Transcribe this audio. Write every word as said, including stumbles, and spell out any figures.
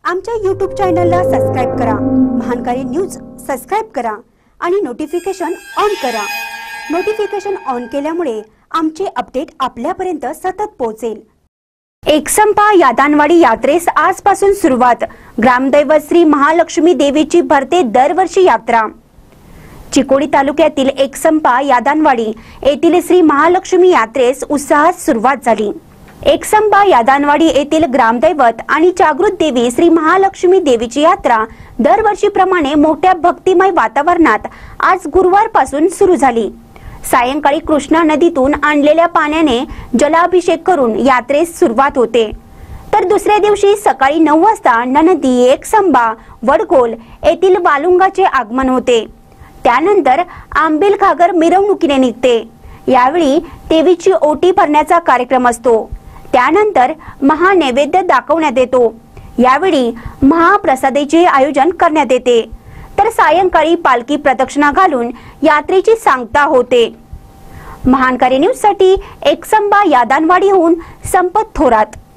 आमच्या यूट्यूब चॅनलला सबस्क्राइब करा, महानकारी न्यूज सबस्क्राइब करा आणि नोटिफिकेशन ऑन करा। नोटिफिकेशन ऑन केल्यामुळे आमचे अपडेट आपल्यापर्यंत सतत पोहोचेल। एकसंपा यादानवाडी यात्रेस आजपासून सुरुवात। ग्रामदैवत श्री महालक्ष्मी देवीची भरते दरवर्षी यात्रा। चिकोडी तालुक्यातील एकसंपा यादानवाडी येथील श्री महालक्ष्मी यात्रेस उत्साहात सुरुवात झाली। एकसंपा यादानवाडी येथील ग्रामदैवत आणि जागृत देवी श्री महालक्ष्मी देवीची यात्रा दरवर्षीप्रमाणे मोठ्या भक्तिमय वातावरणात आज गुरुवारपासून सुरू झाली। सायंकाळी कृष्णा नदीतून आणलेल्या पाण्याने जलाभिषेक करून यात्रेस सुरुवात होते, तर दुसऱ्या दिवशी सकाळी नऊ वाजता ननदी एकसंपा वडखोल येथील वालुंगाचे आगमन होते। त्यानंतर आंबील घागर मिरवणुकीने निघते। यावेळी देवीची ओटी भरण्याचा कार्यक्रम असतो। त्यानंतर महानैवेद्य दाखवण्यात येतो। यावेळी महाप्रसादाचे आयोजन करण्यात येते, तर सायंकाळी पालखी प्रदक्षिणा घालून यात्रेची सांगता होते। महानकारी न्यूज साठी एकसंपा यादानवाडीहून संपत थोरात।